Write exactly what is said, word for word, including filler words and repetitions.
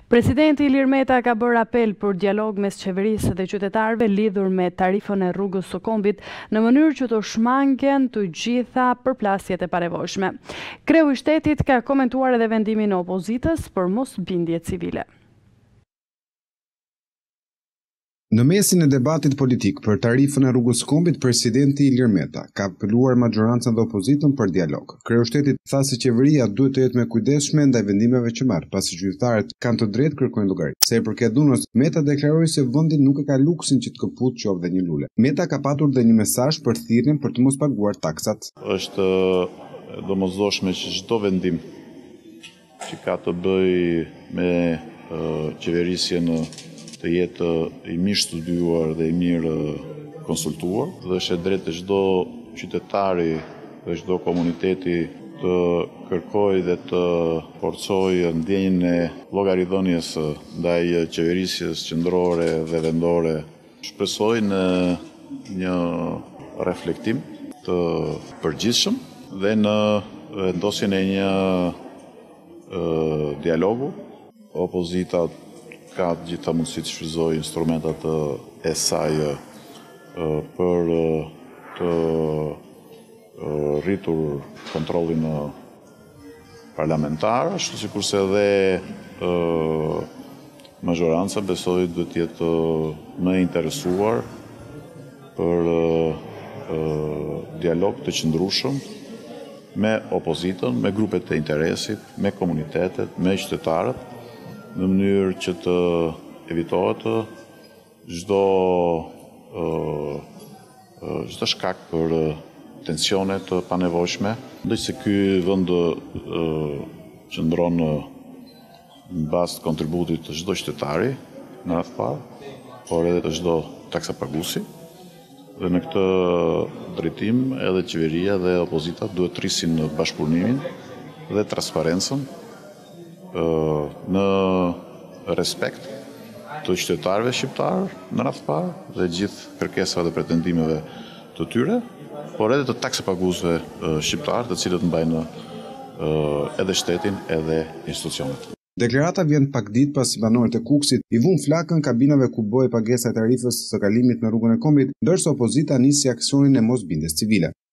Presidenti Ilir Meta ka bërë apel për dialog mes qeverisë dhe qytetarëve lidhur me tarifën e rrugës së Kombit në mënyrë që të shmangen të gjitha përplasjet e panevojshme. Kreu i shtetit ka komentuar edhe vendimin e opozitës për mosbindje civile. Në mesin e debatit politik për tarifën e rrugës së Kombit, presidenti Ilir Meta ka apeluar majorancën dhe opozitën për dialog. Kreu i shtetit tha se qeveria duhet të jetë më kujdesshme ndaj vendimeve që marr, pasi qytetarët kanë të drejtë kërkojnë llogari. Se i përket dhunës, Meta deklaroi se vendi nuk e ka luksin që të kaput qoftë dhe një lule. Meta ka patur dhe një mesazh për thirrjen për të mos paguar taksat. Është domosdoshme që çdo vendim që ka të bëjë me uh, qeverisjen të jetë i mirë studiuar dhe i mirë konsultuar, dhe është e drejtë çdo qytetari dhe çdo komuniteti të kërkojë dhe të forcojë ndjenjën e llogaridhënies ndaj qeverisjes qendrore dhe vendore. Shpresoj në një reflektim të përgjithshëm dhe në vendosjen e një uh, dialogu. Opozita ka të gjitha mundësi të shfrytëzojë instrumentat e saj për të rritur kontrollin parlamentar, ashtu sikurse edhe majoranca besoj duhet të jetë më e interesuar për dialog të qëndrueshëm me opozitën, me grupet e interesit, me komunitetet, me qytetarët, në mënyrë që të evitohet çdo çdo shkak për tensione të panevojshme. Ndoj se ky vend qëndron në bazë të kontributit të çdo qytetari në radhë parë, por edhe të çdo taksapaguesi. Dhe në këtë drejtim edhe qeveria dhe opozita duhet të rrisin bashkëpunimin dhe transparencën në respekt të qytetarëve shqiptarë në radhë parë dhe gjithë kërkesave dhe pretendimeve të tyre, por edhe të taksapaguesve shqiptarë, të cilët mbajnë edhe shtetin edhe institucionet. Deklarata vjen pak ditë pasi banorët e Kukësit i vunë flakën kabinave ku bëhej pagesa e tarifës së kalimit në rrugën e Kombit, ndërsa opozita nisi aksionin e mosbindjes civile.